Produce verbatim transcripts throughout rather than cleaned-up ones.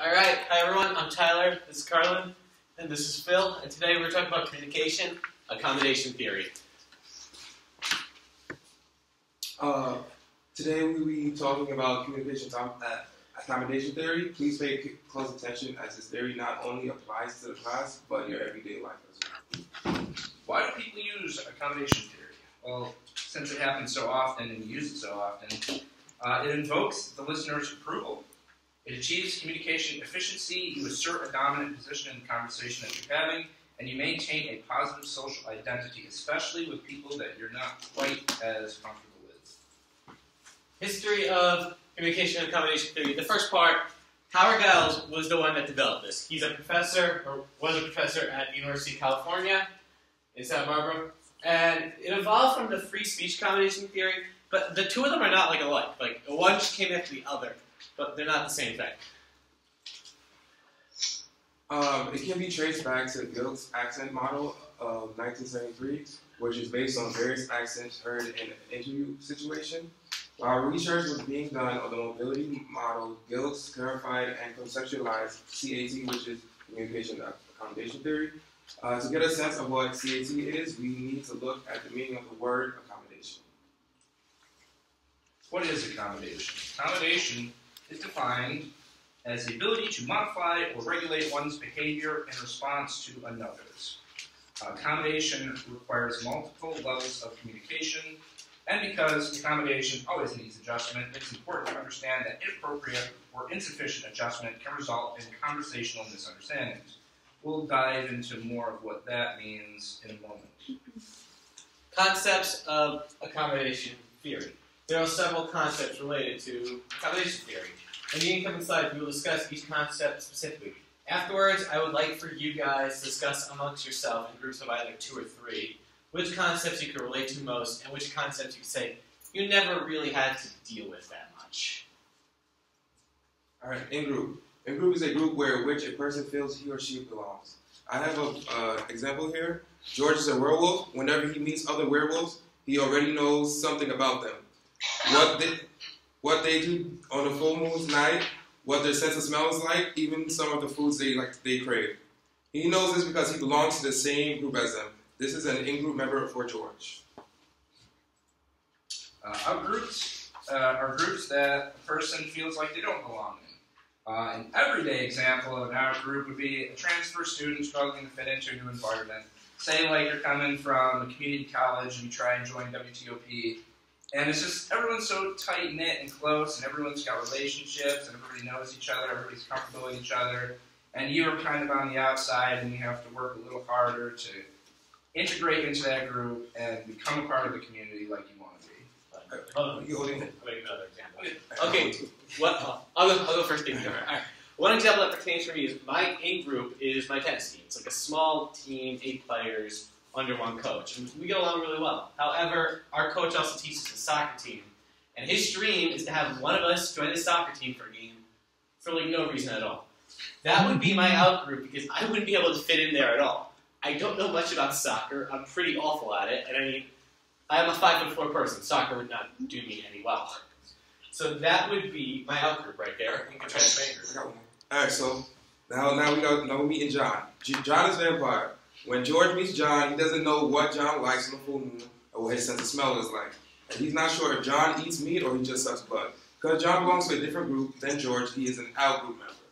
Alright, hi everyone, I'm Tyler, this is Carlin, and this is Phil, and today we're talking about communication, accommodation theory. Uh, today we will be talking about communication uh, accommodation theory. Please pay close attention as this theory not only applies to the class, but your everyday life as well. Why do people use accommodation theory? Well, since it happens so often and you use it so often, uh, it invokes the listener's approval. It achieves communication efficiency, you assert a dominant position in the conversation that you're having, and you maintain a positive social identity, especially with people that you're not quite as comfortable with. History of communication and accommodation theory. The first part, Howard Giles was the one that developed this. He's a professor, or was a professor at the University of California in Santa Barbara, and it evolved from the free speech accommodation theory, but the two of them are not like alike. Like, one just came after the other, but they're not the same thing. Um, it can be traced back to Gilt's accent model of nineteen seventy-three, which is based on various accents heard in an interview situation. While research was being done on the mobility model, Gilt clarified and conceptualized C A T, which is communication accommodation theory. Uh, to get a sense of what C A T is, we need to look at the meaning of the word accommodation. What is accommodation? Accommodation is defined as the ability to modify or regulate one's behavior in response to another's. Uh, accommodation requires multiple levels of communication, and because accommodation always needs adjustment, it's important to understand that inappropriate or insufficient adjustment can result in conversational misunderstandings. We'll dive into more of what that means in a moment. Concepts of accommodation theory. There are several concepts related to accommodation theory. In the incoming slides, we will discuss each concept specifically. Afterwards, I would like for you guys to discuss amongst yourself in groups of either two or three which concepts you can relate to most and which concepts you say you never really had to deal with that much. All right, in group. In group is a group where which a person feels he or she belongs. I have an uh, example here. George is a werewolf. Whenever he meets other werewolves, he already knows something about them. What they, what they do on a full moon's night, what their sense of smell is like, even some of the foods they like they crave. He knows this because he belongs to the same group as them. This is an in-group member for George. Uh, outgroups uh, are groups that a person feels like they don't belong in. Uh, an everyday example of an outgroup would be a transfer student struggling to fit into a new environment. Say like you're coming from a community college and you try and join W T O P, and it's just everyone's so tight-knit and close, and everyone's got relationships, and everybody knows each other, everybody's comfortable with each other, and you're kind of on the outside, and you have to work a little harder to integrate into that group and become a part of the community like you want to be. Hold on, you holding it? I'll make another example. Okay, what? Oh, I'll go. I'll go first. Thing. All right. One example that pertains for me is my in group is my tennis team. It's like a small team, eight players under one coach, and we get along really well. However, our coach also teaches a soccer team, and his dream is to have one of us join the soccer team for a game for like no reason at all. That would be my out group because I wouldn't be able to fit in there at all. I don't know much about soccer. I'm pretty awful at it, and I mean, I'm a five foot four person. Soccer would not do me any well. So that would be my out group right there. You can try to make I got one. All right, so now now we got now we're meeting John. John is vampire. When George meets John, he doesn't know what John likes on the full moon or what his sense of smell is like, and he's not sure if John eats meat or he just sucks blood. Because John belongs to a different group than George, he is an out group member.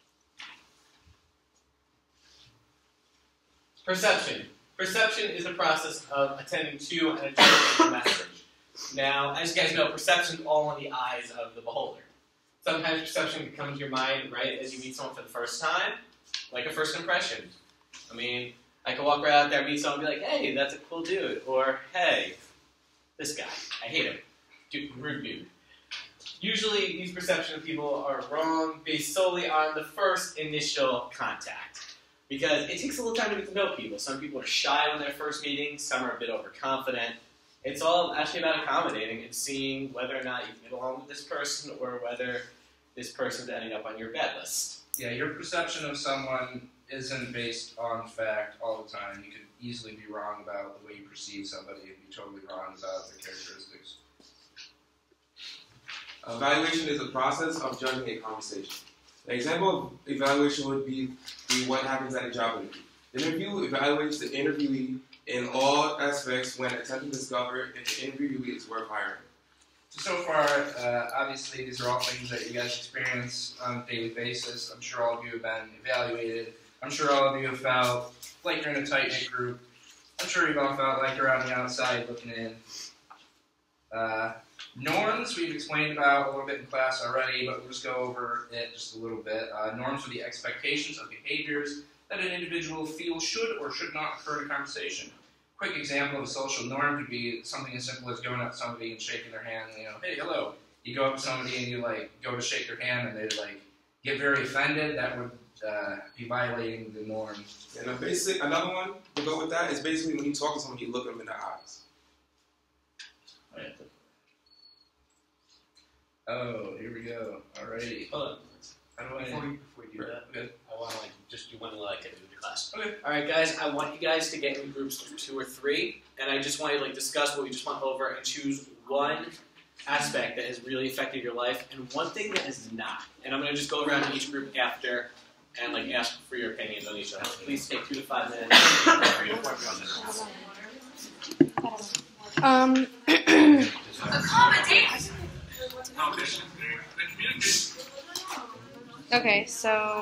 Perception. Perception is the process of attending to and interpreting a message. Now, as you guys know, perception is all in the eyes of the beholder. Sometimes perception can come to your mind right as you meet someone for the first time, like a first impression. I mean, I could walk right out there and meet someone and be like, hey, that's a cool dude. Or, hey, this guy, I hate him. Dude, rude dude. Usually, these perceptions of people are wrong based solely on the first initial contact. Because it takes a little time to get to know people. Some people are shy when they're first meeting, some are a bit overconfident. It's all actually about accommodating and seeing whether or not you can get along with this person or whether this person's ending up on your bad list. Yeah, your perception of someone isn't based on fact all the time. You could easily be wrong about the way you perceive somebody and be totally wrong about their characteristics. Evaluation is a process of judging a conversation. An example of evaluation would be, be what happens at a job interview. The interview evaluates the interviewee in all aspects when attempting to discover if the interviewee is worth hiring. So far, uh, obviously, these are all things that you guys experience on a daily basis. I'm sure all of you have been evaluated. I'm sure all of you have felt like you're in a tight-knit group. I'm sure you've all felt like you're on the outside looking in. Uh, norms we've explained about a little bit in class already, but we'll just go over it just a little bit. Uh, norms are the expectations of behaviors that an individual feels should or should not occur in a conversation. Quick example of a social norm could be something as simple as going up to somebody and shaking their hand. You know, hey, hello. You go up to somebody and you like go to shake their hand and they like get very offended. That would uh, be violating the norm. And a basic, another one to go with that is basically when you talk to someone, you look them in the eyes. Oh, here we go. Alrighty. Hold on. How do I? Before we, before we do that, Okay. I want to like just do one like I do in class. Okay. All right, guys. I want you guys to get in groups of two or three, and I just want you to like discuss what we just went over and choose one aspect that has really affected your life and one thing that has not. And I'm going to just go around to each group after and like ask for your opinions on each of them. Please take two to five minutes. Um. Accommodate. Okay, so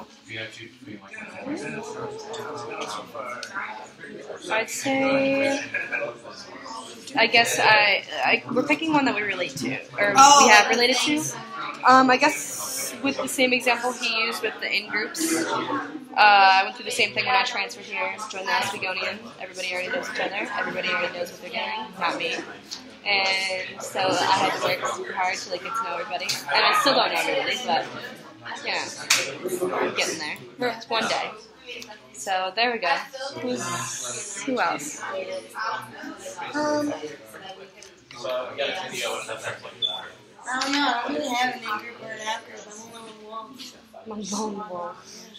I'd say I guess I, I we're picking one that we relate to or Oh. we have related to. Um, I guess with the same example he used with the in groups. Uh, I went through the same thing when I transferred here, joined the Oswegonian. Everybody already knows each other. Everybody already knows what they're doing, not me. And so I had to work super hard to like get to know everybody. And I still don't know everybody, but yeah, I'm getting there. It's one day. So there we go. Who's, who else? Um, So we got a video and that's our play. I don't know. I don't really have an in group or an out group. I'm a little alone. I'm vulnerable.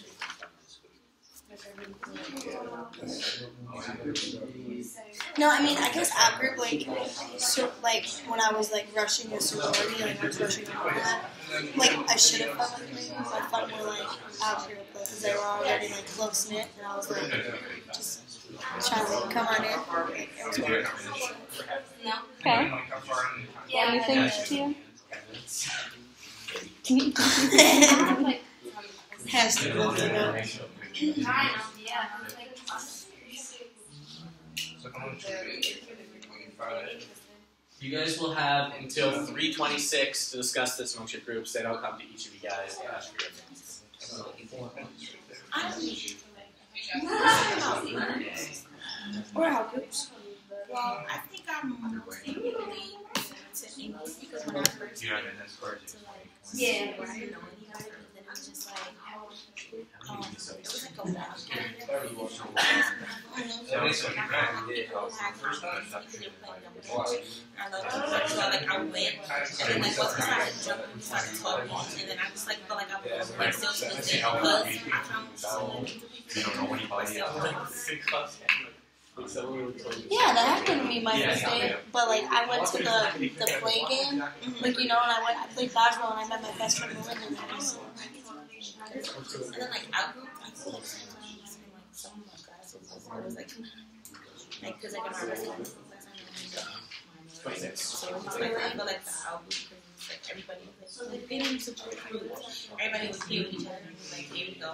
No, I mean, I guess out group, like, so, like, when I was, like, rushing a sorority, like, I was rushing all that, like, I should have felt like me, but I felt more like out group, like, because they were already, like, close-knit, and I was, like, just trying to, like, come on in. Like, it was weird. No. Okay. Yeah, Anything to you? Can you has to go through that. You guys will have until three twenty-six to discuss this amongst your groups. Then I'll come to each of you guys and ask for your opinions. Or out groups. Well, I think I'm really to English because when I first You have an escort. yeah, when I didn't know any of it, then I was just like, um, it was like a walk. So basically, you kind of did First time. I loved it. So like I went, and then like once we started jumping, we started talking, and then I just like felt like I was like so with it because I found so You don't know anybody else. yeah, that happened to me my first day. But like I went to the the play game, like you know, and I went I played dodgeball and I met my best friend Melinda. And then like out group, I feel like sometimes in like some of my classes, I was like, like because I can already like twenty-six. so I feel like the out group is like everybody was like, like they didn't support group. Everybody was here with each other and was like, here we go.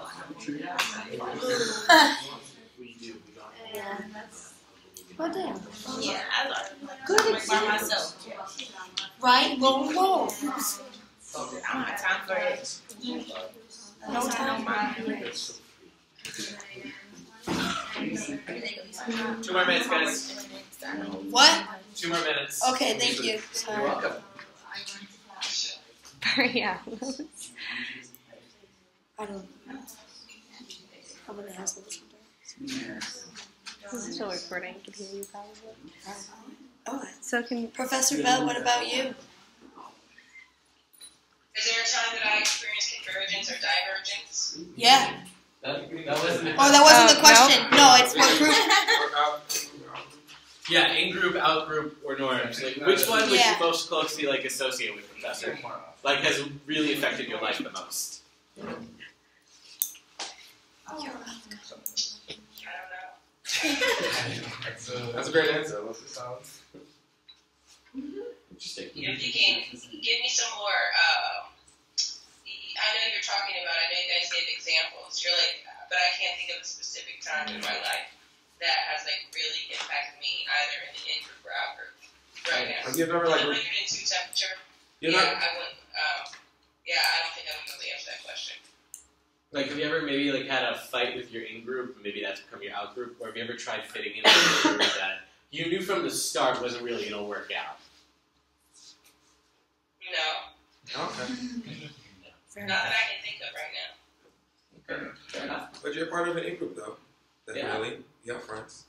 Yeah. Oh, damn. Yeah, I was Good like by example. myself. Right? Whoa, whoa. I don't have time for it. No time. Two more minutes, guys. What? Two more minutes. Okay, thank you. You're Sorry. welcome. Yeah. I don't. I'm gonna ask this one. This is still recording. I can hear you probably. Oh, So can Professor Bell, what about you? Is there a time that I experienced convergence or divergence? Yeah. That, that wasn't it. Oh, that wasn't Uh, the question. No, it's what group. Yeah, in-group, out-group, or norms. Like, which one would Yeah. you most closely like associate with, Professor? Like, has really affected your life the most? That's a, that's a great answer. What's the sound? Interesting. If you can give me some more, uh, I know you're talking about, I know you guys gave examples. You're like, but I can't think of a specific time in my life that has like really impacted me, either in the in-group or out-group. Right now. Have you ever like? one hundred two temperature. You're yeah, not. I wouldn't. Um, yeah, I don't think I would really answer that question. Like, have you ever maybe like had a fight with your in-group, maybe that's become your out-group, or have you ever tried fitting in with a group that you knew from the start wasn't really going to work out? No. Okay. Fair Not enough. that I can think of right now. Okay, fair enough. But you're part of an in-group though. Definitely. You have friends.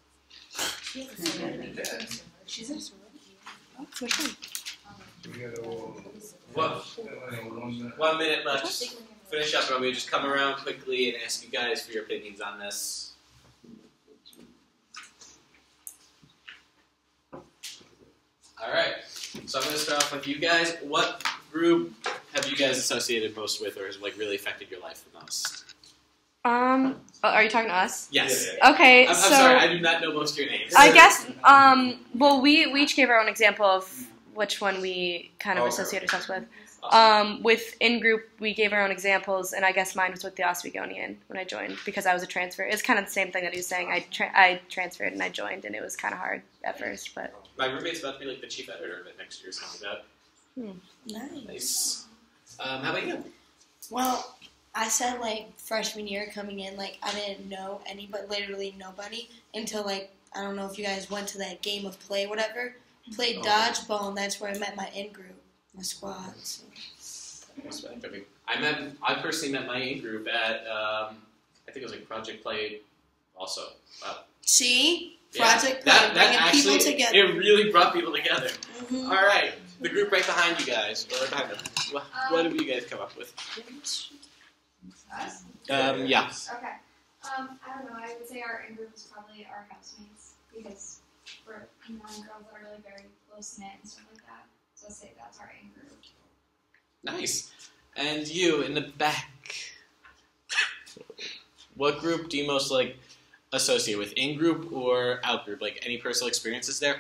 She's a sorority. Oh, which one? Well, one minute left. Finish up, and we just come around quickly and ask you guys for your opinions on this. All right. So I'm going to start off with you guys. What group have you guys associated most with, or has like really affected your life the most? Um, oh, are you talking to us? Yes. Okay, I'm, I'm so sorry, I do not know most of your names. I guess, um, well, we, we each gave our own example of which one we kind of Okay. associate ourselves with. Awesome. Um, with in-group, we gave our own examples, and I guess mine was with the Oswegonian when I joined, because I was a transfer. It's kind of the same thing that he was saying. I tra- I transferred and I joined, and it was kind of hard at first, but... My roommate's about to be like the chief editor of it next year, something like that. Nice. Nice. Um, how about you? Well, I said like freshman year coming in, like I didn't know anybody, literally nobody, until like I don't know if you guys went to that game of play, whatever. Played Oh. dodgeball, and that's where I met my in group, my squad. So. Respect. I mean, I met. I personally met my in group at. Um, I think it was like Project Play, also. Wow. See, Yeah. Project Play, That, that bringing actually, people together. it really brought people together. Mhm. All right, the group right behind you guys, or right behind them. What, what have you guys come up with? Us? Um, yeah. Okay. Um, I don't know. I would say our in group is probably our housemates because we're young girls that are really very close knit and stuff like that. So I'd say that's our in group. Nice. And you in the back. What group do you most like associate with? In group or out group? Like any personal experiences there?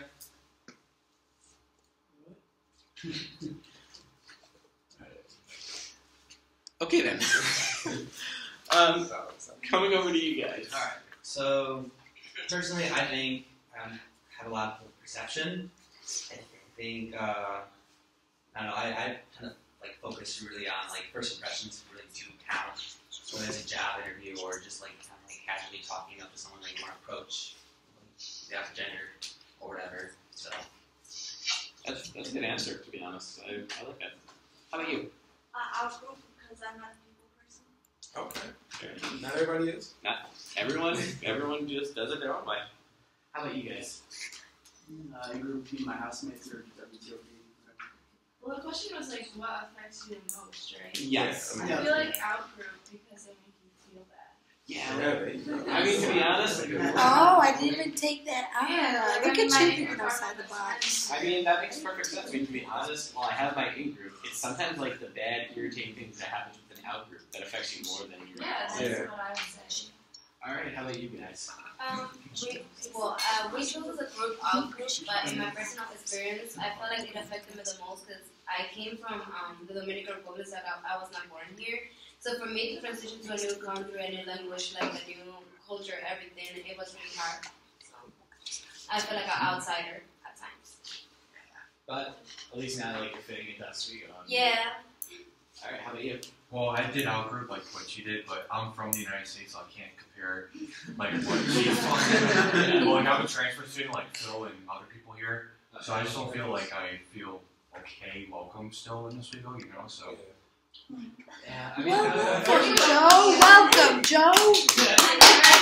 Okay then. um, coming over to you guys. Alright, so personally I think I um, have a lot of perception. I think, uh, I don't know, I, I kind of like focus really on like first impressions really do count, whether it's a job interview or just like kind of like casually talking up to someone that you want to approach, the opposite gender or whatever, so. That's, that's a good answer, to be honest. I, I like that. How about you? Uh, our group, because I'm not a people person. Okay. Not everybody is. Not everyone. Everyone just does it their own way. How about you guys? Uh, in group be my housemates or W T O P. Well, the question was like, what affects you the most, right? Yes. I feel like out group because they make you feel bad. Yeah. Yeah, there you go. I mean, to be honest, Oh, I didn't even take that out. Yeah, Look like at my you in thinking group outside are the box. I mean, that makes perfect sense. I mean, to be honest, while I have my in group, it's sometimes like the bad, irritating things that happen with an out group that affects you more than your. Yeah, that's Yeah. what I would say. All right. How about you guys? Um, we, well, uh, we chose as a group out group, but in my personal experience, I felt like it affected me the most because I came from um, the Dominican Republic, so I, I was not born here. So for me to transition to a new country, a new language, like a new culture, everything, it was really hard. So I felt like an outsider at times. But at least now, like you're fitting into Oswego. Yeah. All right. How about you? Well, I did out group like what she did, but I'm from the United States, so I can't compare like what she's talking. Well, like I'm a transfer student, like Phil and other people here, so I just don't feel like I feel okay, welcome still in Oswego, you know. So Yeah. I mean, Welcome, Joe. Welcome, Joe.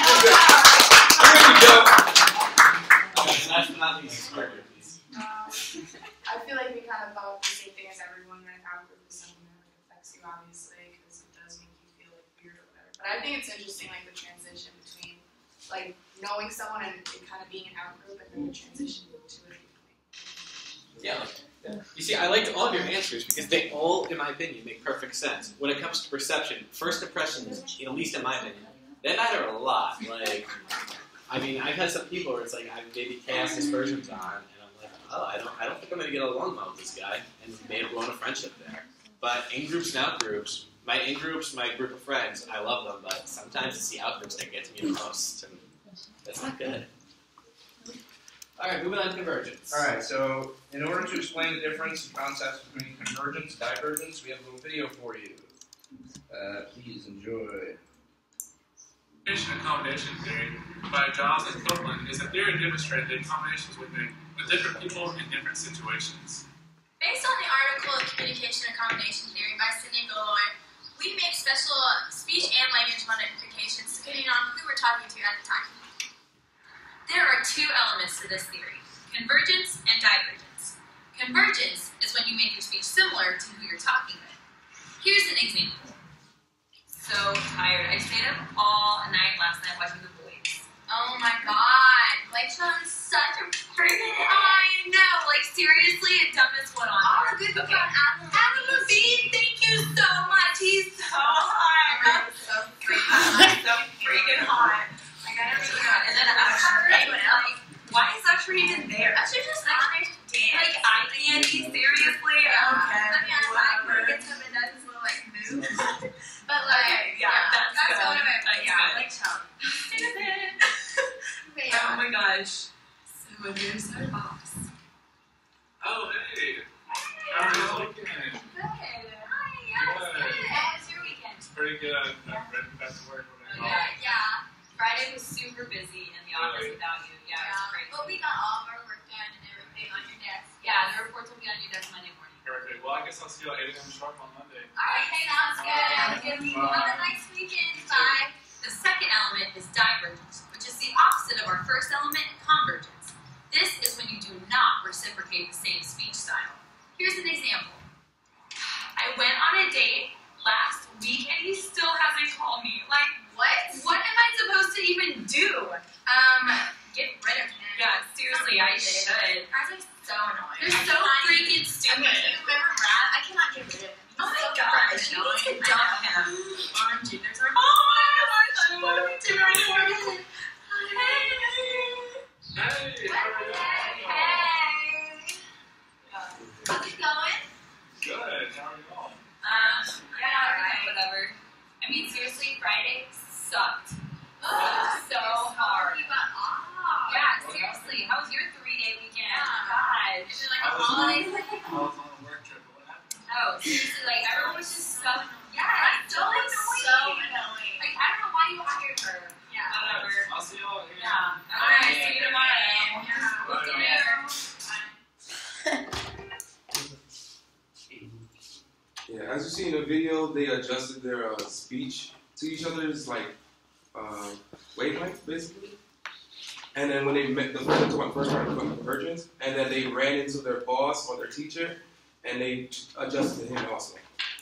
Okay, last but not least, Sparkler, please. Um, I feel like we kind of thought the same thing as everyone, that out group is something that like, affects you, obviously, because it does make you feel like weird or whatever. But I think it's interesting, like the transition between like knowing someone and it kind of being an out group, and then the transition to it. Yeah. You see, I liked all of your answers because they all, in my opinion, make perfect sense. When it comes to perception, first impressions, at least in my opinion, they matter a lot. Like, I mean, I've had some people where it's like I've maybe cast aspersions on, and I'm like, oh, I don't, I don't think I'm gonna get along well with this guy, and may have grown a friendship there. But in groups and out groups, my in groups, my group of friends, I love them, but sometimes it's the out groups that get to me the most, and that's not good. All right, moving on to convergence. All right, so in order to explain the difference in concepts between convergence and divergence, we have a little video for you. Uh, please enjoy. Combination accommodation theory by Giles and Copeland is a theory demonstrating that combinations would make with different people in different situations. Based on the article Communication Accommodation Theory by Sidney Golloy, we make special speech and language modifications depending on who we're talking to at the time. There are two elements to this theory, convergence and divergence. Convergence is when you make your speech similar to who you're talking with. Here's an example. So tired. I stayed up all night last night watching The Boys. Oh my god. Like, Sean's such a freaking... I know. Like, seriously, it dumbest one on Oh, there. good Okay. one, Adam Adam Levine, thank you so much. He's so hot. So freaking hot. So freaking hot. Like, I never really got. And then Usher, like, why is Usher even there? Usher just on there to dance. Like, I can't be seriously. Yeah. Okay. I mean, I like when he Whatever. gets up and does his little like move. But like, Okay, yeah, yeah, that's, that's good. one of my Uh, favorites. yeah, I like Chum. But yeah. Oh my gosh. So there's our boss. Oh, hey. How are you looking? Good. Hi, yeah, it's good. How was your weekend? It's pretty good. I'm ready back to work. Oh, yeah, yeah. Friday was super busy in the office Really? without you. Yeah, it was crazy. But we got all of our work done and everything on your desk. Yeah, the reports will be on your desk Monday morning. Perfect. Well, I guess I'll see you at eight a.m. sharp on Monday. Alright, sounds good. Good. Bye. Have a nice weekend. Bye. The second element is divergence, which is the opposite of our first element, convergence. This is when you do not reciprocate the same speech style. Here's an example. I went on a date last week and he still hasn't called me. Like, what? What am I supposed to even do? Um, Get rid of him. yeah, seriously, I should. Guys are so annoying. They're I so cannot freaking even- stupid. Okay, you remember Brad? I cannot get rid of him. He's Oh my so gosh, freaking you need to annoying. dump I know. him. On Jupiter's our Oh my gosh, what are we doing? Hey. Hey. How are you? How's it going? Good. How are you all? Um, yeah, alright, whatever. I mean, seriously, Friday sucked. So hard. You got off. Yeah, seriously. How was your three-day weekend? Yeah. Gosh. Is it like a I was- holiday thing? I was on a work trip. What happened? Oh, seriously, like, everyone was just so... Yeah, That's so annoying. so annoying. Like, I don't know why you hired her. Yeah. Whatever. I'll see you all again. Yeah. Alright, see you tomorrow. Yeah. Bye, See you. Yeah, as you see in the video, they adjusted their uh, speech to each other's like uh, wavelength, basically. And then when they met, the first one first started about convergence, and then they ran into their boss or their teacher, and they adjusted to him also.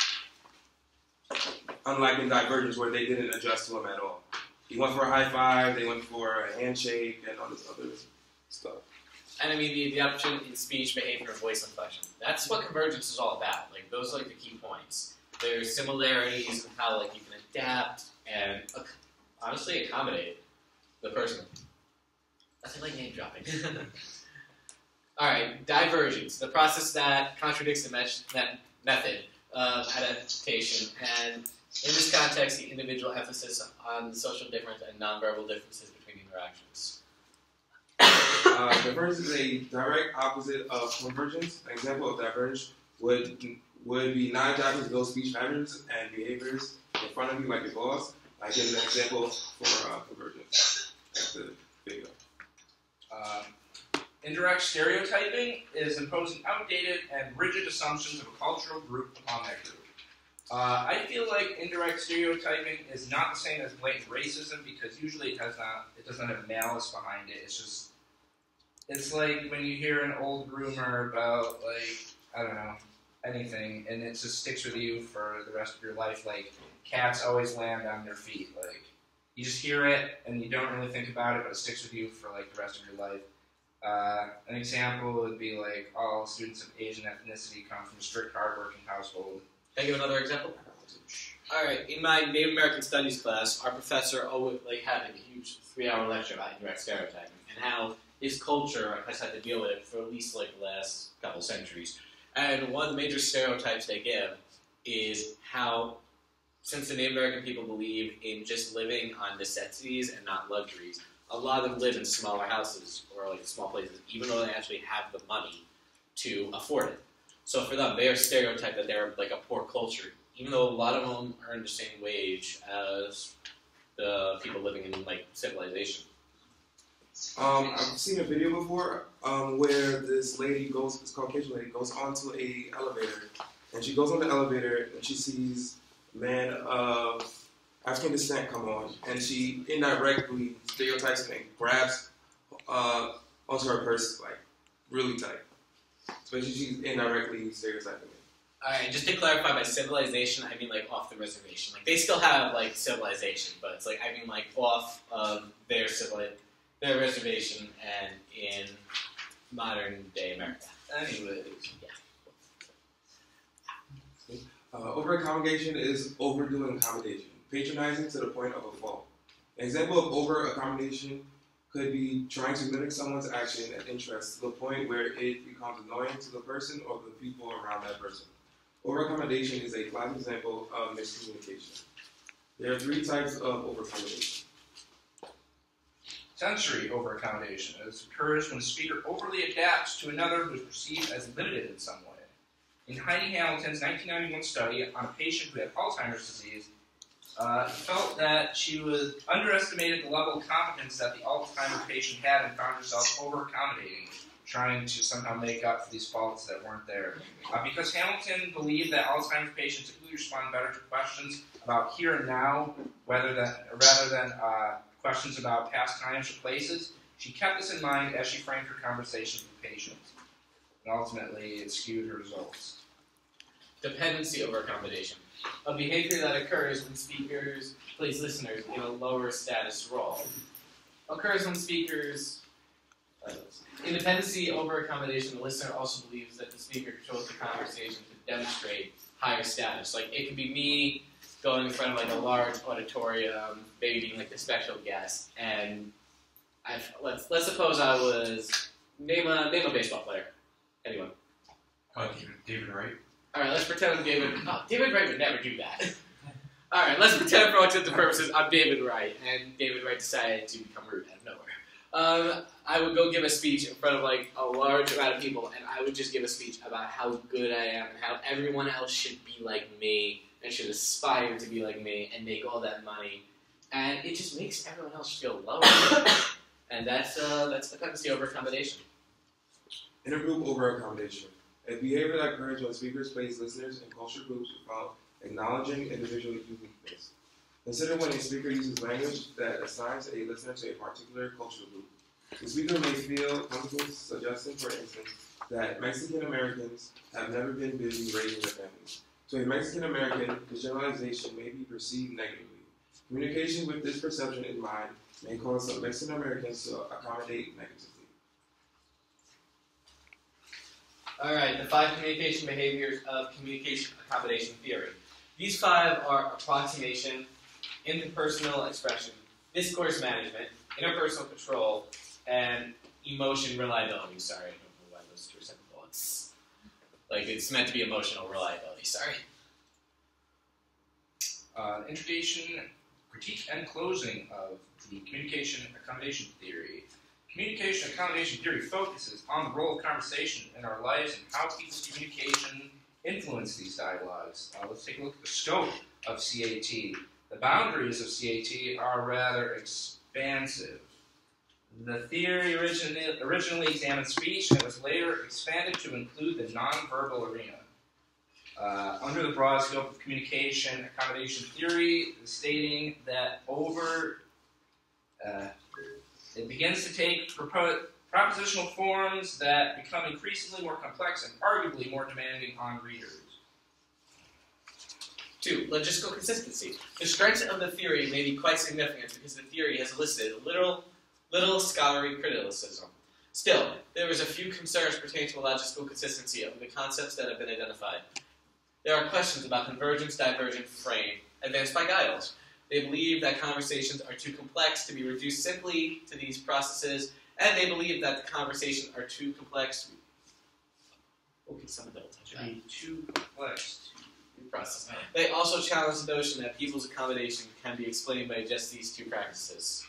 Unlike in divergence, where they didn't adjust to him at all. He went for a high five, they went for a handshake, and all this other stuff. And I mean, the, the option in speech, behavior, and voice inflection. That's what convergence is all about. Like, those are like the key points. There's similarities in how like you can adapt and ac- honestly accommodate the person. Nothing like name dropping. All right, divergence, the process that contradicts the mesh- that method of adaptation, and in this context, the individual emphasis on the social difference and nonverbal differences between interactions. Uh, divergence is a direct opposite of convergence. An example of divergence would would be non-adaptive to those speech patterns and behaviors in front of you, like your boss. I give an example for uh, convergence. That's the video. Um, indirect stereotyping is imposing outdated and rigid assumptions of a cultural group upon that group. Uh, I feel like indirect stereotyping is not the same as blatant racism because usually it has not, it doesn't have malice behind it. It's just, it's like when you hear an old rumor about like, I don't know, anything, and it just sticks with you for the rest of your life. Like cats always land on their feet. Like you just hear it and you don't really think about it, but it sticks with you for like the rest of your life. Uh, an example would be like all students of Asian ethnicity come from a strict, hardworking household. Can I give another example? All right, in my Native American Studies class, our professor always like had like, a huge three-hour lecture about indirect stereotyping and how his culture has had to deal with it for at least like the last couple centuries. And one of the major stereotypes they give is how, since the Native American people believe in just living on necessities and not luxuries, a lot of them live in smaller houses or like small places, even though they actually have the money to afford it. So for them, they are stereotyped that they're like a poor culture, even though a lot of them earn the same wage as the people living in like civilization. Um, I've seen a video before um, where this lady goes, this Caucasian lady, goes onto a elevator, and she goes on the elevator and she sees a man of African descent come on, and she indirectly stereotypes him and grabs uh, onto her purse like really tight. So she's indirectly stereotyping it. Alright, just to clarify, by civilization, I mean like off the reservation. Like they still have like civilization, but it's like I mean like off of their civil their reservation and in modern day America. Anyways, yeah. Uh, over accommodation is overdoing accommodation, patronizing to the point of a fault. An example of over accommodation could be trying to mimic someone's action and interest to the point where it becomes annoying to the person or the people around that person. Over accommodation is a classic example of miscommunication. There are three types of over accommodation. Sensory over accommodation. This occurs when a speaker overly adapts to another who is perceived as limited in some way. In Heidi Hamilton's nineteen ninety-one study on a patient who had Alzheimer's disease, uh, felt that she was underestimated the level of competence that the Alzheimer's patient had and found herself over accommodating, trying to somehow make up for these faults that weren't there. Uh, because Hamilton believed that Alzheimer's patients typically respond better to questions about here and now, rather than rather than uh, questions about past times or places, she kept this in mind as she framed her conversations with patients. And ultimately, it skewed her results. Dependency over accommodation. A behavior that occurs when speakers place listeners in a lower status role. Occurs when speakers... Uh, in dependency over accommodation, the listener also believes that the speaker controls the conversation to demonstrate higher status. Like, it could be me going in front of like a large auditorium, maybe being like the special guest, and I've, let's let's suppose I was name a name a baseball player. Anyone? Uh, David, David Wright. All right, let's pretend I'm David. Oh, David Wright would never do that. All right, let's pretend for all intents and purposes I'm David Wright, and David Wright decided to become rude out of nowhere. Um, I would go give a speech in front of like a large amount of people, and I would just give a speech about how good I am and how everyone else should be like me and should aspire to be like me and make all that money, and it just makes everyone else feel lower. And that's uh, that's dependency over accommodation. Intergroup over accommodation. A behavior that occurs when speakers place listeners in culture groups without acknowledging individual uniqueness. Consider when a speaker uses language that assigns a listener to a particular cultural group. The speaker may feel comfortable suggesting, for instance, that Mexican Americans have never been busy raising their families. To a Mexican American, the generalization may be perceived negatively. Communication with this perception in mind may cause some Mexican Americans to accommodate negatively. All right, the five communication behaviors of communication accommodation theory. These five are approximation, interpersonal expression, discourse management, interpersonal control, and emotion reliability. Sorry, I don't know why those two are separate bullets. Like, it's meant to be emotional reliability. Sorry. Uh, introduction, critique, and closing of the communication accommodation theory. Communication accommodation theory focuses on the role of conversation in our lives and how people's communication influence these dialogues. Uh, let's take a look at the scope of C A T. The boundaries of C A T are rather expansive. The theory originally, originally examined speech, and it was later expanded to include the nonverbal arena. Uh, under the broad scope of communication accommodation theory, stating that over uh, it begins to take propo- propositional forms that become increasingly more complex and arguably more demanding on readers. Two, logistical consistency. The strength of the theory may be quite significant because the theory has elicited little, little scholarly criticism. Still, there is a few concerns pertaining to the logistical consistency of the concepts that have been identified. There are questions about convergence, divergence, frame, advanced by Giles. They believe that conversations are too complex to be reduced simply to these processes, and they believe that the conversations are too complex. Okay, some double touch it. Be too complex to process. They also challenge the notion that people's accommodation can be explained by just these two practices.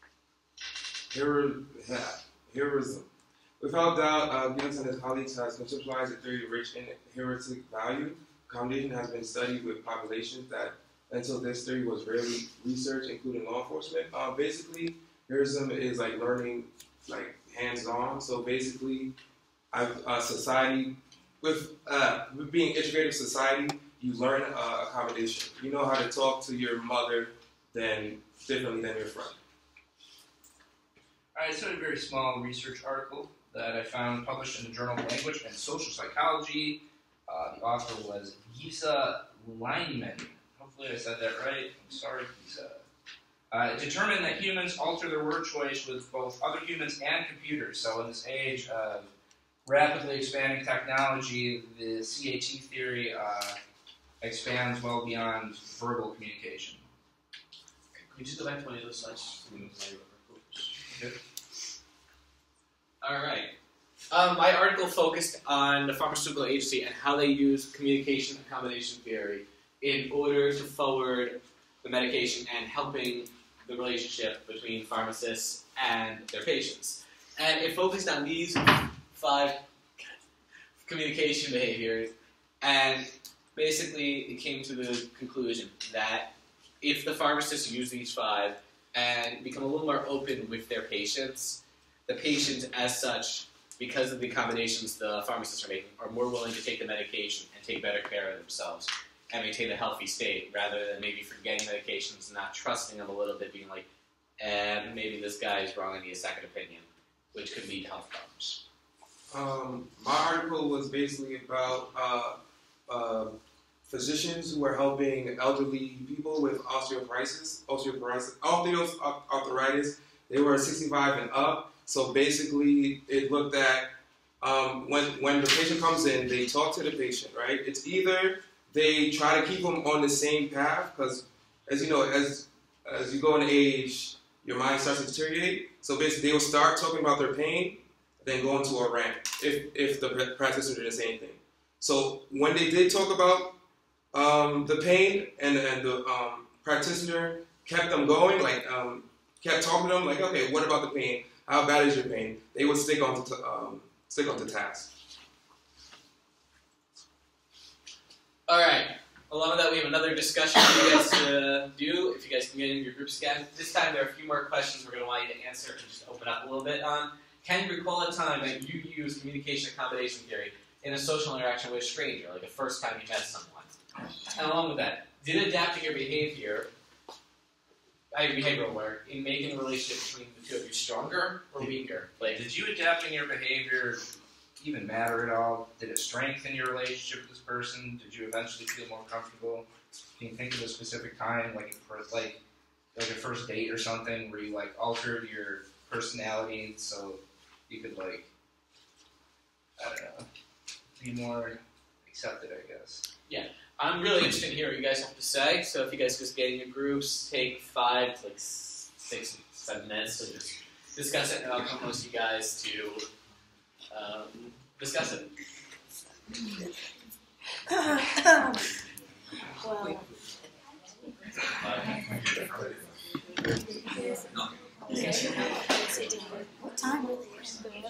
Here, heroism. Without doubt, uh, Giles and his colleagues has conceptualized a theory rich in heuristic value. Accommodation has been studied with populations that, until this theory was rarely researched, including law enforcement. Uh, basically, heroism is like learning, like hands-on. So basically, I've, uh, society, with, uh, with being integrated with society, you learn uh, accommodation. You know how to talk to your mother then differently than your friend. All right, so a very small research article that I found published in the Journal of Language and Social Psychology. Uh, the author was Gisa Lineman. Hopefully I said that right. I'm sorry, Gisa. Uh, it determined that humans alter their word choice with both other humans and computers. So in this age of rapidly expanding technology, the C A T theory uh, expands well beyond verbal communication. Could you just go back to one of those slides? Good. All right. Um, my article focused on the pharmaceutical agency and how they use communication accommodation theory in order to forward the medication and helping the relationship between pharmacists and their patients. And it focused on these five communication behaviors, and basically it came to the conclusion that if the pharmacists use these five and become a little more open with their patients, the patients as such, because of the accommodations the pharmacists are making, are more willing to take the medication and take better care of themselves and maintain a healthy state, rather than maybe forgetting medications, not trusting them a little bit, being like, eh, maybe this guy is wrong, I need a second opinion, which could lead to health problems. Um, my article was basically about uh, uh, physicians who are helping elderly people with osteoporosis, osteoporosis, osteoarthritis. They were sixty-five and up. So basically, it looked at um, when when the patient comes in, they talk to the patient, right? It's either they try to keep them on the same path, because as you know, as as you go in age, your mind starts to deteriorate. So basically, they will start talking about their pain, then go into a rant if if the practitioner did the same thing. So when they did talk about um, the pain, and and the um, practitioner kept them going, like um, kept talking to them, like, okay, what about the pain? How bad is your pain? They would stick on to um, stick on to task. All right. Along with that, we have another discussion for you guys to do. If you guys can get in your groups again, this time there are a few more questions we're going to want you to answer and just open up a little bit on. Can you recall a time that you used communication accommodation theory in a social interaction with a stranger, like the first time you met someone? And along with that, did adapting your behavior, uh, behavioral work, in making the relationship between the two of you stronger or weaker? Like, did you adapting your behavior even matter at all? Did it strengthen your relationship with this person? Did you eventually feel more comfortable? Can you think of a specific time, like a, like like a first date or something, where you like altered your personality so you could like, I don't know, be more accepted, I guess? Yeah, I'm really interested in hearing what you guys have to say. So if you guys just get in your groups, take five to like six, seven minutes to just discuss it, and I'll come with you guys to um, discuss it. Well, what time are they?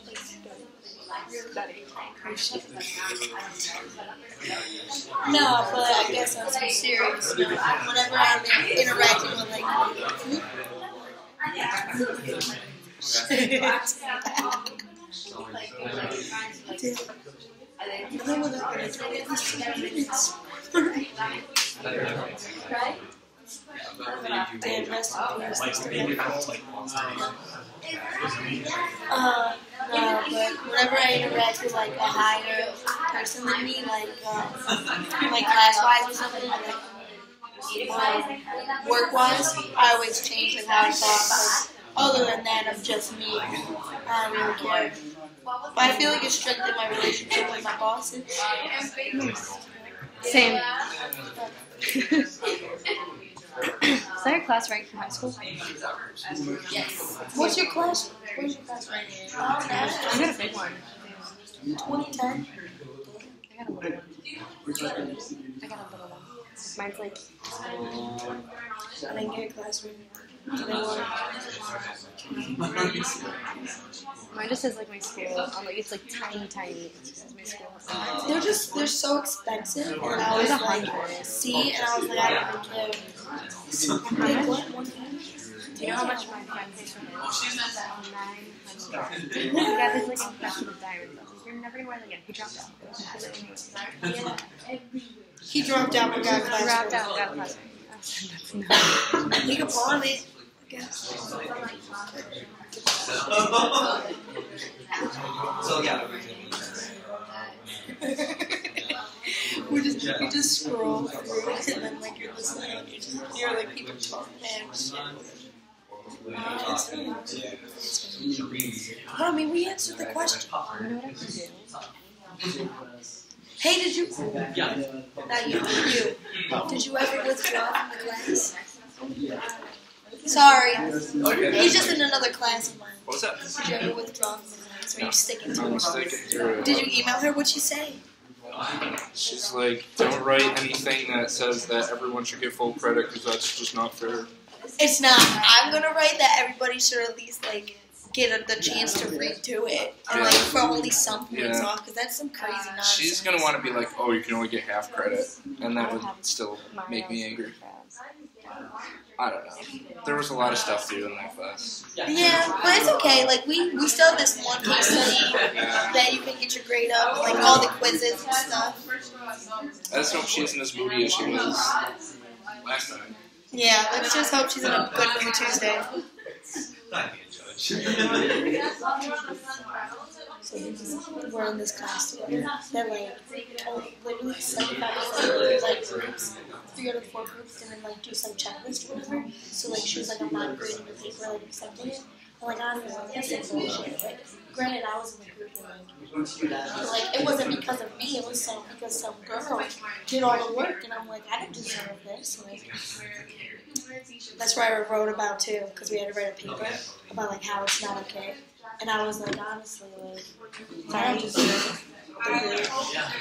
No, but I guess I was so serious. No, whenever I'm interacting with like, Uh, no, but whenever I interact with like a higher person than me, like um, like class-wise or something, like um, work-wise, I always change like how I talk. But other than that, I'm just me. I don't really care. But I feel like it strengthened my relationship with my bosses. Same. Is that your class rank from high school? Yes. What's your class? What's your class rank? Oh, I got a big one. twenty ten. I got a little one. I got a little one. Mine's like. I didn't get a class rank. Mine just says like my school. I'm like it's like tiny, tiny. It just says my school. They're just they're so expensive, and I was like, see, and I was like, I don't even care. Like, what? One thing? Do you know how much my friend pays for this? Nine hundred. Yeah, there's like a infection with diamonds. You're never gonna wear that again. He dropped out. Yeah. He dropped out and got a class Dropped rank. out, got a class rank. That's not. He could pawn it. I guess. So yeah. we just you just scroll through it and then like you're listening and you just hear like people talking and shit. Uh, it's really Well, I mean, we answered the question. You know what I can do? Hey, did you? Yeah. Not you. You. Did you ever withdraw from the class? Sorry. He's just in another class of mine. What was that? Did you ever withdraw from the class? Or are you sticking to I'm it? sticking to it. Did you email her? What'd she say? She's like, don't write anything that says that everyone should get full credit because that's just not fair. It's not. I'm gonna write that everybody should at least like get a, the chance to redo it, or like for only some points Yeah. off, because that's some crazy nonsense. She's gonna want to be like, oh, you can only get half credit, and that would still make me angry. I don't know. There was a lot of stuff to do in that class. Yeah, but it's okay. Like we, we still have this one case study that you can get your grade up, like all the quizzes and stuff. I just hope she isn't as moody as she was last time. Yeah, let's just hope she's in a good mood Tuesday. So we're in this class together. They're like, oh, literally seventy-five percent of the like groups, three out of four groups didn't like do some checklist or whatever. So like she was like, I'm not grading the paper, like accepting it. And like I was like, that's like bullshit. Like granted, I was in the group and like, but, like it wasn't because of me. It was some because some girl did all the work, and I'm like, I didn't deserve this. Like that's where I wrote about too, because we had to write a paper about like how it's not okay. And I was like, honestly, like, I don't deserve it. Yeah.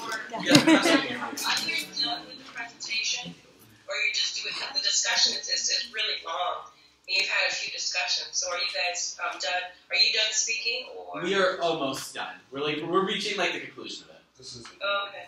I'm here to do the presentation, or you just do it. The discussion is, is, is really long. And you've had a few discussions. So are you guys um, done? Are you done speaking? Or We are almost done. We're like we're reaching like the conclusion of it. This is. Oh, okay.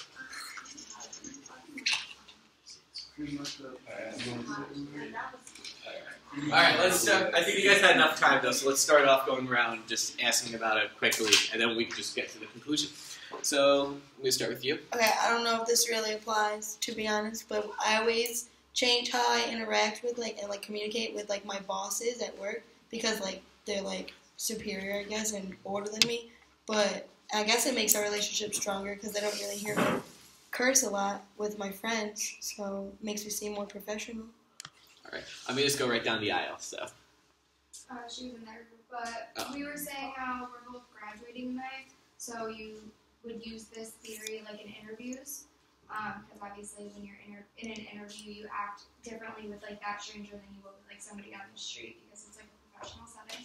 Alright, let's start. I think you guys had enough time though, so let's start off going around just asking about it quickly, and then we can just get to the conclusion. So, I'm going to start with you. Okay, I don't know if this really applies, to be honest, but I always change how I interact with, like, and, like, communicate with, like, my bosses at work, because, like, they're, like, superior, I guess, and older than me, but I guess it makes our relationship stronger, because they don't really hear me curse a lot with my friends, so it makes me seem more professional. Alright, I'm going to just go right down the aisle, so. Uh, she was in there, but Oh. we were saying how we're both graduating May, so you would use this theory like in interviews, because um, obviously when you're inter- in an interview, you act differently with like that stranger than you would with like somebody on the street, because it's like a professional setting.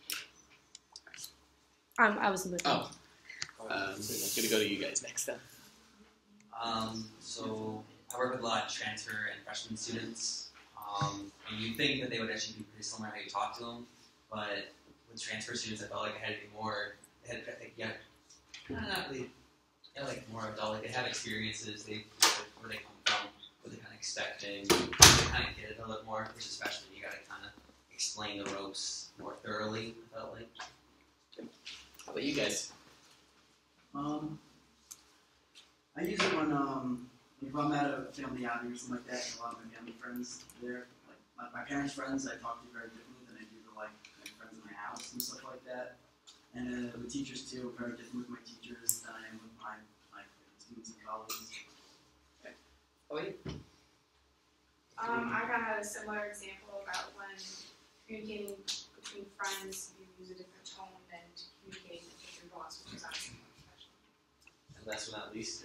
Um, I was in the Oh. Um, I'm going to go to you guys next then. Um, so I work with a lot of transfer and freshman students, um, and you'd think that they would actually be pretty similar how you talk to them, but with transfer students, I felt like I had to be more, they had, like, yeah, not really, yeah, like more adult, like they have experiences, they know where they come from, what they kind of expect, and you kind of get it a little more, which is freshman, you got to kind of explain the ropes more thoroughly, I felt like. How about you guys? Um, I use it when um, if I'm at a family outing or something like that, and a lot of my family friends there, like my, my parents' friends, I talk to very differently than I do to like my friends in my house and stuff like that. And uh, with teachers too, I'm very different with my teachers than I am with my my students and colleagues. Oh, wait. Um, I kind of had a similar example about when communicating between friends, you use a different tone than communicating with your boss, which is obviously more professional. And last but not least, your group.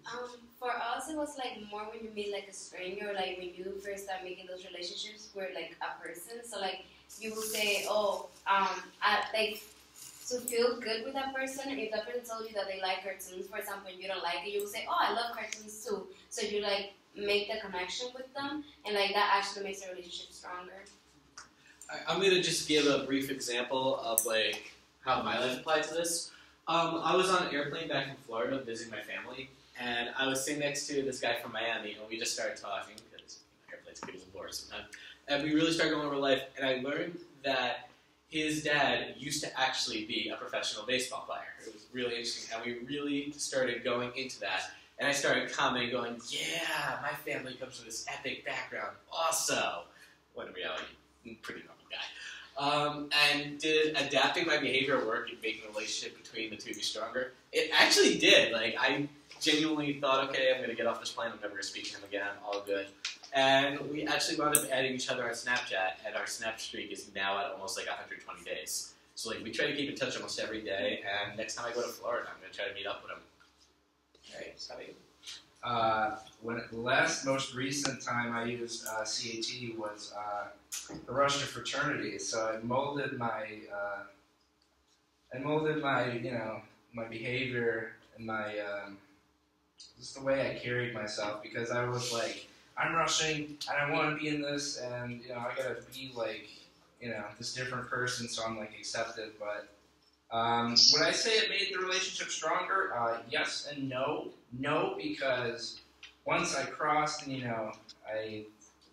Um, for us, it was like more when you meet like a stranger, like when you first start making those relationships with like a person. So like you will say, oh, um, I like to feel good with that person. If that person told you that they like cartoons, for example, and you don't like it, you will say, oh, I love cartoons too. So you like make the connection with them, and like that actually makes the relationship stronger. I'm gonna just give a brief example of like how my life applies to this. Um, I was on an airplane back in Florida visiting my family, and I was sitting next to this guy from Miami, and we just started talking because you know, airplanes get bored sometimes. And we really started going over life, and I learned that his dad used to actually be a professional baseball player. It was really interesting, and we really started going into that. And I started commenting, going, "Yeah, my family comes from this epic background, also." When in reality, I'm a pretty normal guy. Um, and did adapting my behavior work in making the relationship between the two be stronger? It actually did. Like, I genuinely thought, okay, I'm going to get off this plane, I'm never going to speak to him again, all good. And we actually wound up adding each other on Snapchat, and our Snap streak is now at almost like one hundred twenty days. So, like, we try to keep in touch almost every day, and next time I go to Florida, I'm going to try to meet up with him. All right, so how about you? Uh, when the last, most recent time I used uh, C A T was uh, the rush to fraternity. So it molded my, uh, it molded my, you know, my behavior and my, um, just the way I carried myself, because I was like, I'm rushing and I want to be in this, and you know, I gotta be like, you know, this different person, so I'm like accepted. But um, would I say it made the relationship stronger? Uh, yes and no. No, because once I crossed and, you know, I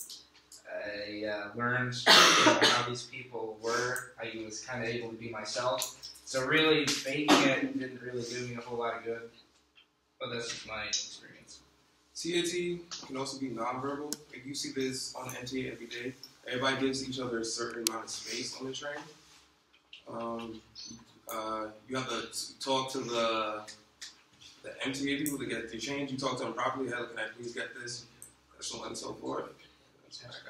I uh, learned you know, how these people were, I was kind of able to be myself. So really, faking it didn't really do me a whole lot of good. But that's just my experience. C A T can also be nonverbal. Like you see this on the M T A every day. Everybody gives each other a certain amount of space on the train. Um, uh, you have to talk to the the M T A people to get the change. You talk to them properly. Hey, can I please get this? So on and so forth. That's what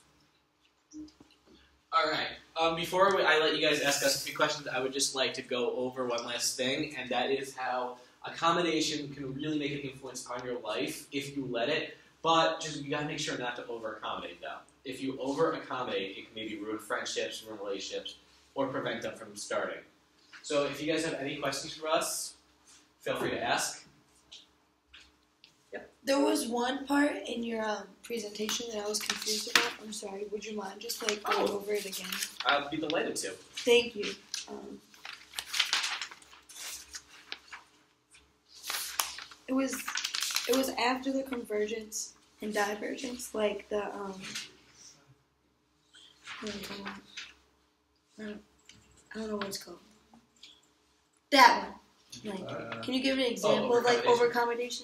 I got. All right. Um, before we, I let you guys ask us a few questions, I would just like to go over one last thing, and that is how accommodation can really make an influence on your life if you let it. But just you gotta make sure not to over accommodate though. If you over accommodate, it can maybe ruin friendships, ruin relationships, or prevent them from starting. So if you guys have any questions for us, feel free to ask. Yep. There was one part in your um, presentation that I was confused about. I'm sorry. Would you mind just like going Oh. over it again? I'll be delighted to. Thank you. Um, it was it was after the convergence and divergence, like the um. wait, hold on. I don't, I don't know what it's called. That one. Like, Uh, can you give an example of like over accommodation?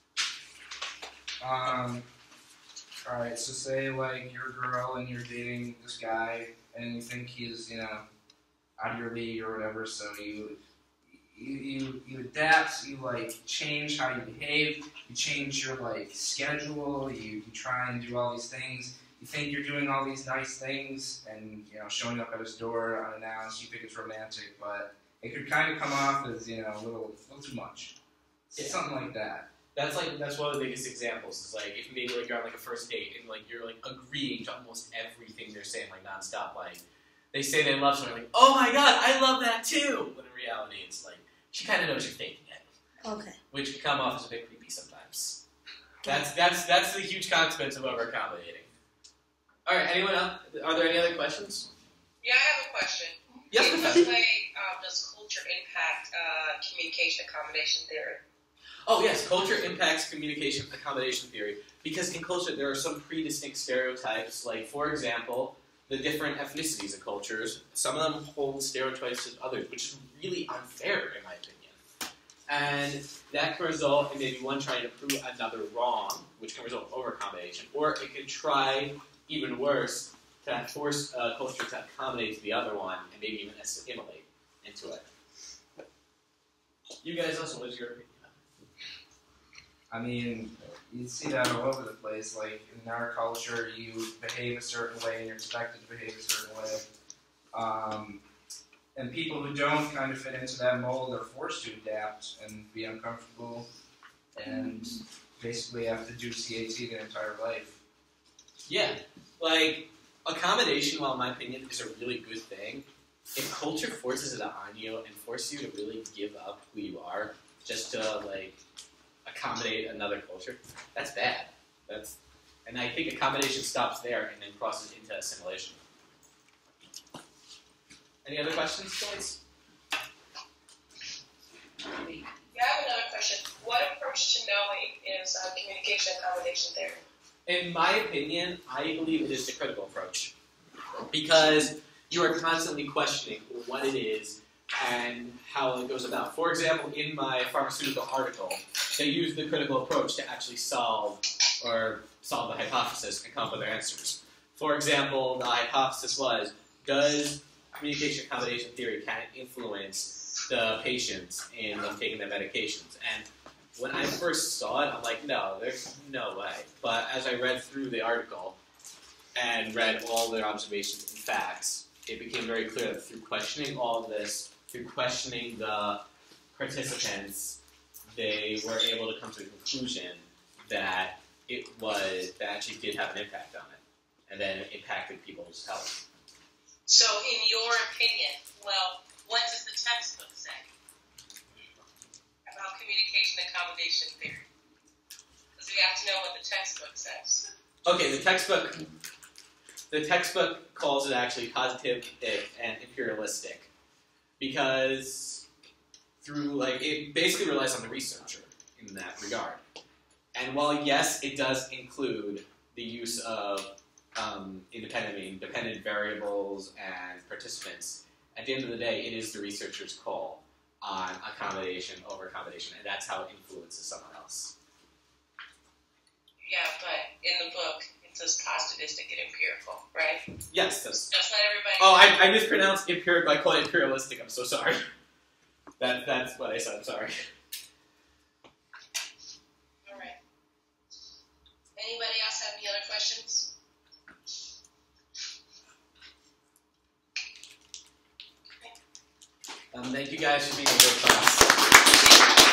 Um, alright, so say like you're a girl and you're dating this guy and you think he's, you know, out of your league or whatever, so you you you, you adapt, you like change how you behave, you change your like schedule, you, you try and do all these things. You think you're doing all these nice things and, you know, showing up at his door unannounced, you think it's romantic, but it could kind of come off as, you know, a little, a little too much. Yeah. Something like that. That's like that's one of the biggest examples. Is like if maybe like you're on like a first date and like you're like agreeing to almost everything they're saying like nonstop. Like they say they love someone, like oh my god, I love that too. But in reality, it's like she kind of knows you're faking it. Okay. Which can come off as a bit creepy sometimes. That's that's that's the huge consequence of over accommodating. All right, anyone else? Are there any other questions? Yeah, I have a question. Yes, In what Professor. way um, does culture impact uh, communication accommodation theory? Oh yes, culture impacts communication accommodation theory because in culture there are some pre-distinct stereotypes. Like for example, the different ethnicities and cultures. Some of them hold stereotypes to others, which is really unfair in my opinion. And that can result in maybe one trying to prove another wrong, which can result in over accommodation, or it could try even worse to force a culture to accommodate to the other one and maybe even assimilate into it. You guys also, what's your opinion? I mean, you see that all over the place. Like, in our culture, you behave a certain way and you're expected to behave a certain way. Um, and people who don't kind of fit into that mold are forced to adapt and be uncomfortable and basically have to do C A T their entire life. Yeah, like accommodation, while in my opinion is a really good thing, if culture forces it on you and forces you to really give up who you are just to like accommodate another culture, that's bad. That's and I think accommodation stops there and then crosses into assimilation. Any other questions, guys? Yeah, I have another question. What approach to knowing is uh, communication accommodation theory? In my opinion, I believe it is the critical approach. Because you are constantly questioning what it is and how it goes about. For example, in my pharmaceutical article, they use the critical approach to actually solve or solve the hypothesis and come up with their answers. For example, the hypothesis was, does communication accommodation theory can it influence the patients in them taking their medications? And when I first saw it, I'm like, no, there's no way. But as I read through the article and read all their observations and facts, it became very clear that through questioning all of this, through questioning the participants, they were able to come to the conclusion that it was that actually did have an impact on it, and then it impacted people's health. So, in your opinion, well, what does the textbook say about communication accommodation theory? Because we have to know what the textbook says. Okay, the textbook, the textbook calls it actually positivistic and imperialistic, because through like it basically relies on the researcher in that regard. And while yes, it does include the use of um, independent, I mean, dependent variables and participants, at the end of the day, it is the researcher's call on accommodation over accommodation, and that's how it influences someone else. Yeah, but in the book, it says positivistic and empirical, right? Yes, that's. Just let everybody. Oh, I, I mispronounced empirical. I called it imperialistic. I'm so sorry. That that's what I said. I'm sorry. All right. Anybody else have any other questions? Um, thank you guys for being a good class.